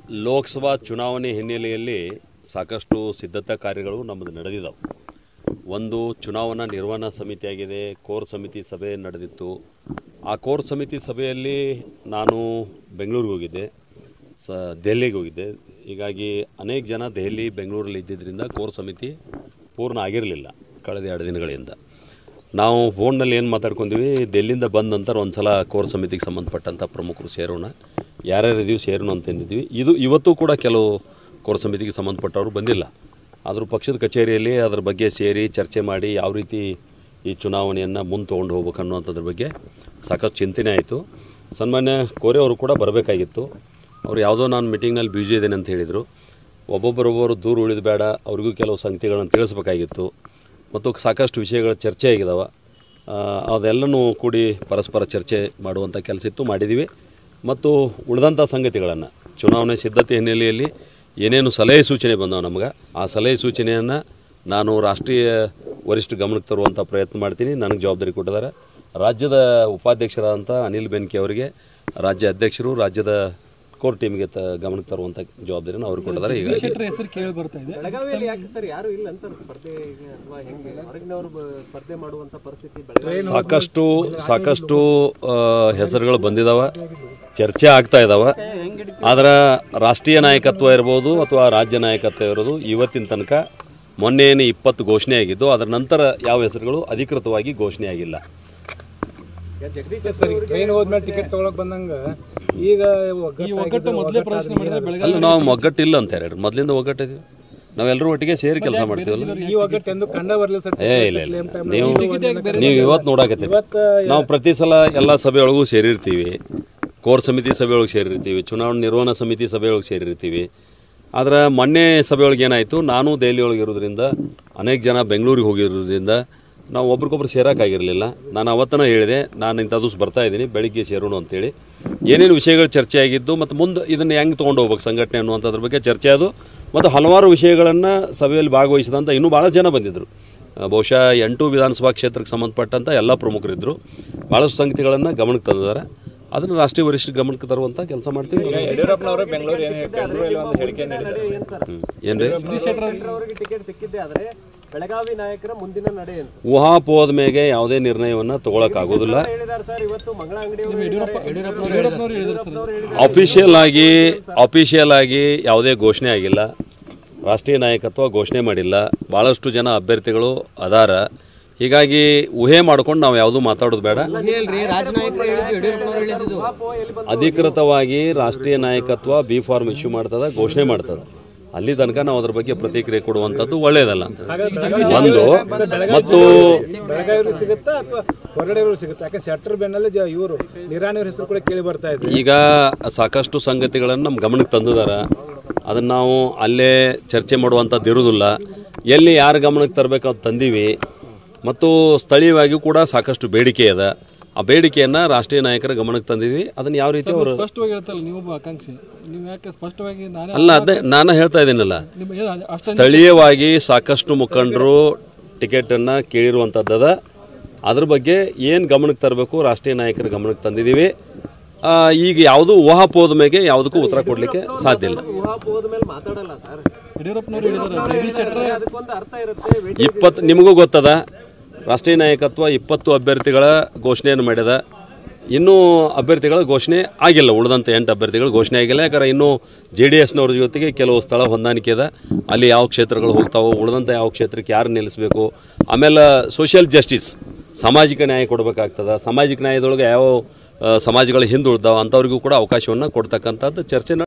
ಲೋಕಸಭಾ ಚುನಾವಣೆ ಹಿನ್ನೆಲೆಯಲ್ಲಿ ಸಾಕಷ್ಟು ಸಿದ್ಧತಾ ಕಾರ್ಯಗಳು ನಮ್ಮದು ನಡೆದಿದ್ದಾವೆ. ಒಂದು ಚುನಾವಣಾ ನಿರ್ವಹಣಾ ಸಮಿತಿಯಾಗಿದೆ, ಕೋರ್ ಸಮಿತಿ ಸಭೆ ನಡೆದಿತ್ತು. ಆ ಕೋರ್ ಸಮಿತಿ ಸಭೆಯಲ್ಲಿ ನಾನು ಬೆಂಗಳೂರಿಗೆ ಹೋಗಿದ್ದೆ, ದೆಹಲಿಗೆ ಹೋಗಿದ್ದೆ. ಹೀಗಾಗಿ ಅನೇಕ ಜನ ದೆಹಲಿ ಬೆಂಗಳೂರಲ್ಲಿ ಇದ್ದಿದ್ದರಿಂದ ಕೋರ್ ಸಮಿತಿ ಪೂರ್ಣ ಆಗಿರಲಿಲ್ಲ ಕಳೆದ 2 ದಿನಗಳಿಂದ. ನಾವು ಫೋನ್ನಲ್ಲಿ ಏನು ಮಾತಾಡ್ಕೊಂಡ್ವಿ, ಡೆಲ್ಲಿಯಿಂದ ಬಂದ ನಂತರ ಒಂದು ಸಲ ಕೋರ್ ಸಮಿತಿಗೆ ಸಂಬಂಧಪಟ್ಟಂಥ ಪ್ರಮುಖರು ಸೇರೋಣ, ಯಾರ್ಯಾರಿದ್ದೀವಿ ಸೇರೋಣ ಅಂತಂದಿದ್ವಿ. ಇವತ್ತು ಕೂಡ ಕೆಲವು ಕೋರ್ ಸಮಿತಿಗೆ ಸಂಬಂಧಪಟ್ಟವರು ಬಂದಿಲ್ಲ. ಆದರೂ ಪಕ್ಷದ ಕಚೇರಿಯಲ್ಲಿ ಅದರ ಬಗ್ಗೆ ಸೇರಿ ಚರ್ಚೆ ಮಾಡಿ ಯಾವ ರೀತಿ ಈ ಚುನಾವಣೆಯನ್ನು ಮುಂದೆ ತೊಗೊಂಡು ಹೋಗ್ಬೇಕು ಅನ್ನೋಂಥದ್ರ ಬಗ್ಗೆ ಸಾಕಷ್ಟು ಚಿಂತನೆ ಆಯಿತು. ಸನ್ಮಾನ್ಯ ಕೋರೆ ಅವರು ಕೂಡ ಬರಬೇಕಾಗಿತ್ತು. ಅವರು ಯಾವುದೋ ನಾನು ಮೀಟಿಂಗ್ನಲ್ಲಿ ಬ್ಯುಸಿ ಇದ್ದೇನೆ ಅಂತ ಹೇಳಿದರು. ಒಬ್ಬೊಬ್ಬರೊಬ್ಬರು ದೂರ ಉಳಿದು ಬೇಡ, ಅವ್ರಿಗೂ ಕೆಲವು ಸಂಗತಿಗಳನ್ನು ತಿಳಿಸ್ಬೇಕಾಗಿತ್ತು ಮತ್ತು ಸಾಕಷ್ಟು ವಿಷಯಗಳ ಚರ್ಚೆ ಆಗಿದ್ದಾವೆ. ಅದೆಲ್ಲನೂ ಕೂಡಿ ಪರಸ್ಪರ ಚರ್ಚೆ ಮಾಡುವಂಥ ಕೆಲಸ ಇತ್ತು, ಮಾಡಿದ್ದೀವಿ. ಮತ್ತು ಉಳಿದಂಥ ಸಂಗತಿಗಳನ್ನು ಚುನಾವಣೆ ಸಿದ್ಧತೆ ಹಿನ್ನೆಲೆಯಲ್ಲಿ ಏನೇನು ಸಲಹೆ ಸೂಚನೆ ಬಂದವು ನಮಗೆ, ಆ ಸಲಹೆ ಸೂಚನೆಯನ್ನು ನಾನು ರಾಷ್ಟ್ರೀಯ ವರಿಷ್ಠ ಗಮನಕ್ಕೆ ತರುವಂಥ ಪ್ರಯತ್ನ ಮಾಡ್ತೀನಿ. ನನಗೆ ಜವಾಬ್ದಾರಿ ಕೊಟ್ಟಿದ್ದಾರೆ. ರಾಜ್ಯದ ಉಪಾಧ್ಯಕ್ಷರಾದಂಥ ಅನಿಲ್ ಬೆನ್ಕೆ ಅವರಿಗೆ, ರಾಜ್ಯ ಅಧ್ಯಕ್ಷರು, ರಾಜ್ಯದ ಕೋರ್ ಟೀಮ್ಗೆ ಗಮನಕ್ಕೆ ತರುವಂಥ ಜವಾಬ್ದಾರಿಯನ್ನು ಅವ್ರಿಗೆ ಕೊಟ್ಟಿದ್ದಾರೆ. ಸಾಕಷ್ಟು ಹೆಸರುಗಳು ಬಂದಿದ್ದಾವೆ, ಚರ್ಚೆ ಆಗ್ತಾ ಇದ್ದಾವೆ. ಆದರೆ ರಾಷ್ಟ್ರೀಯ ನಾಯಕತ್ವ ಇರ್ಬೋದು ಅಥವಾ ರಾಜ್ಯ ನಾಯಕತ್ವ ಇರೋದು ಇವತ್ತಿನ ತನಕ ಮೊನ್ನೆ 20 ಘೋಷಣೆ ಆಗಿದ್ದು, ಅದರ ನಂತರ ಯಾವ ಹೆಸರುಗಳು ಅಧಿಕೃತವಾಗಿ ಘೋಷಣೆ ಆಗಿಲ್ಲ. ಅಲ್ಲ, ನಾವು ಒಗ್ಗಟ್ಟಿಲ್ಲ ಅಂತ ಹೇಳಿದ್ರು. ಮೊದಲಿಂದ ಒಗ್ಗಟ್ಟಿದ್ವಿ, ನಾವೆಲ್ಲರೂ ಒಟ್ಟಿಗೆ ಸೇರಿ ಕೆಲಸ ಮಾಡ್ತೀವಲ್ಲ. ಇಲ್ಲ, ನೀವು ಇವತ್ತು ನೋಡಾಕತ್ತೀವಿ. ನಾವು ಪ್ರತಿ ಸಲ ಎಲ್ಲ ಸಭೆಯೊಳಗೂ ಸೇರಿರ್ತೀವಿ, ಕೋರ್ ಸಮಿತಿ ಸಭೆಯೊಳಗೆ ಸೇರಿರ್ತೀವಿ, ಚುನಾವಣಾ ನಿರ್ವಹಣಾ ಸಮಿತಿ ಸಭೆಯೊಳಗೆ ಸೇರಿರ್ತೀವಿ. ಆದರೆ ಮೊನ್ನೆ ಸಭೆಯೊಳಗೆ ಏನಾಯಿತು, ನಾನು ದೆಹಲಿ ಒಳಗೆ ಇರೋದ್ರಿಂದ, ಅನೇಕ ಜನ ಬೆಂಗಳೂರಿಗೆ ಹೋಗಿರೋದ್ರಿಂದ ನಾವು ಒಬ್ರಿಗೊಬ್ರು ಸೇರೋಕ್ಕಾಗಿರಲಿಲ್ಲ. ನಾನು ಅವತ್ತನ ಹೇಳಿದೆ, ನಾನು ಇಂಥ ದಿವಸ ಬರ್ತಾ ಇದ್ದೀನಿ, ಬೆಳಿಗ್ಗೆ ಸೇರೋಣ ಅಂತೇಳಿ. ಏನೇನು ವಿಷಯಗಳು ಚರ್ಚೆ ಆಗಿದ್ದು ಮತ್ತು ಮುಂದೆ ಇದನ್ನು ಹೆಂಗೆ ತೊಗೊಂಡು ಹೋಗ್ಬೇಕು ಸಂಘಟನೆ ಅನ್ನುವಂಥದ್ರ ಬಗ್ಗೆ ಚರ್ಚೆ ಅದು. ಮತ್ತು ಹಲವಾರು ವಿಷಯಗಳನ್ನು ಸಭೆಯಲ್ಲಿ ಭಾಗವಹಿಸಿದಂಥ ಇನ್ನೂ ಭಾಳ ಜನ ಬಂದಿದ್ದರು. ಬಹುಶಃ 8 ವಿಧಾನಸಭಾ ಕ್ಷೇತ್ರಕ್ಕೆ ಸಂಬಂಧಪಟ್ಟಂಥ ಎಲ್ಲ ಪ್ರಮುಖರಿದ್ದರು. ಭಾಳಷ್ಟು ಸಂಗತಿಗಳನ್ನು ಗಮನಕ್ಕೆ ತಂದಿದ್ದಾರೆ. ಅದನ್ನು ರಾಷ್ಟ್ರೀಯ ವರಿಷ್ಠ ಗಮನಕ್ಕೆ ತರುವಂಥ ಕೆಲಸ ಮಾಡ್ತೀವಿ. ಊಹಾಪೋಹದ ಮೇಲೆ ಯಾವುದೇ ನಿರ್ಣಯವನ್ನು ತಗೊಳಕ್ಕಾಗೋದಿಲ್ಲ. ಅಫಿಷಿಯಲ್ ಆಗಿ ಯಾವುದೇ ಘೋಷಣೆ ಆಗಿಲ್ಲ, ರಾಷ್ಟ್ರೀಯ ನಾಯಕತ್ವ ಘೋಷಣೆ ಮಾಡಿಲ್ಲ. ಭಾಳಷ್ಟು ಜನ ಅಭ್ಯರ್ಥಿಗಳು ಅದಾರ. ಹೀಗಾಗಿ ಊಹೆ ಮಾಡ್ಕೊಂಡು ನಾವು ಯಾವುದೂ ಮಾತಾಡೋದು ಬೇಡ. ಅಧಿಕೃತವಾಗಿ ರಾಷ್ಟ್ರೀಯ ನಾಯಕತ್ವ ಬಿ ಫಾರ್ಮ್ ಇಶ್ಯೂ ಮಾಡ್ತದ, ಘೋಷಣೆ ಮಾಡ್ತದ. ಅಲ್ಲಿ ತನಕ ನಾವು ಅದ್ರ ಬಗ್ಗೆ ಪ್ರತಿಕ್ರಿಯೆ ಕೊಡುವಂಥದ್ದು ಒಳ್ಳೆಯದಲ್ಲ ಅಂತ ಒಂದು. ಮತ್ತು ಈಗ ಸಾಕಷ್ಟು ಸಂಗತಿಗಳನ್ನು ನಮ್ಮ ಗಮನಕ್ಕೆ ತಂದಿದ್ದಾರೆ. ಅದನ್ನು ನಾವು ಅಲ್ಲೇ ಚರ್ಚೆ ಮಾಡುವಂಥದ್ದು ಇರುವುದಿಲ್ಲ. ಎಲ್ಲಿ ಯಾರ ಗಮನಕ್ಕೆ ತರಬೇಕು ಅದು ತಂದೀವಿ. ಮತ್ತು ಸ್ಥಳೀಯವಾಗಿ ಕೂಡ ಸಾಕಷ್ಟು ಬೇಡಿಕೆ ಇದೆ. ಆ ಬೇಡಿಕೆಯನ್ನು ರಾಷ್ಟ್ರೀಯ ನಾಯಕರ ಗಮನಕ್ಕೆ ತಂದಿದ್ವಿ. ಅದನ್ನು ಯಾವ ರೀತಿ ಅವರು ಅಲ್ಲ, ಅದೇ ನಾನು ಹೇಳ್ತಾ ಇದ್ದೀನಲ್ಲ, ಸ್ಥಳೀಯವಾಗಿ ಸಾಕಷ್ಟು ಮುಖಂಡರು ಟಿಕೆಟನ್ನು ಕೇಳಿರುವಂಥದ್ದದ. ಅದ್ರ ಬಗ್ಗೆ ಏನು ಗಮನಕ್ಕೆ ತರಬೇಕು ರಾಷ್ಟ್ರೀಯ ನಾಯಕರ ಗಮನಕ್ಕೆ ತಂದಿದ್ದೀವಿ. ಈಗ ಯಾವುದು ಊಹಾಪೋಹದ ಮೇಲೆ ಯಾವುದಕ್ಕೂ ಉತ್ತರ ಕೊಡಲಿಕ್ಕೆ ಸಾಧ್ಯ ಇಲ್ಲ. 20 ನಿಮಗೂ ಗೊತ್ತದ, ರಾಷ್ಟ್ರೀಯ ನಾಯಕತ್ವ 20 ಅಭ್ಯರ್ಥಿಗಳ ಘೋಷಣೆಯನ್ನು ಮಾಡಿದ. ಇನ್ನೂ ಅಭ್ಯರ್ಥಿಗಳ ಘೋಷಣೆ ಆಗಿಲ್ಲ. ಉಳಿದಂಥ 8 ಅಭ್ಯರ್ಥಿಗಳು ಘೋಷಣೆ ಆಗಿಲ್ಲ. ಯಾಕಂದ್ರೆ ಇನ್ನೂ JDSನವ್ರ ಜೊತೆಗೆ ಕೆಲವು ಸ್ಥಳ ಹೊಂದಾಣಿಕೆ ಇದೆ. ಅಲ್ಲಿ ಯಾವ ಕ್ಷೇತ್ರಗಳು ಹೋಗ್ತಾವೋ, ಉಳಿದಂಥ ಯಾವ ಕ್ಷೇತ್ರಕ್ಕೆ ಯಾರು ನಿಲ್ಲಿಸಬೇಕು, ಆಮೇಲೆ ಸೋಷಿಯಲ್ ಜಸ್ಟಿಸ್, ಸಾಮಾಜಿಕ ನ್ಯಾಯ ಕೊಡಬೇಕಾಗ್ತದೆ. ಸಾಮಾಜಿಕ ನ್ಯಾಯದೊಳಗೆ ಯಾವ ಸಮಾಜಗಳು ಹಿಂದುಳಿದಾವೆ ಅಂಥವ್ರಿಗೂ ಕೂಡ ಅವಕಾಶವನ್ನು ಕೊಡ್ತಕ್ಕಂಥದ್ದು ಚರ್ಚೆ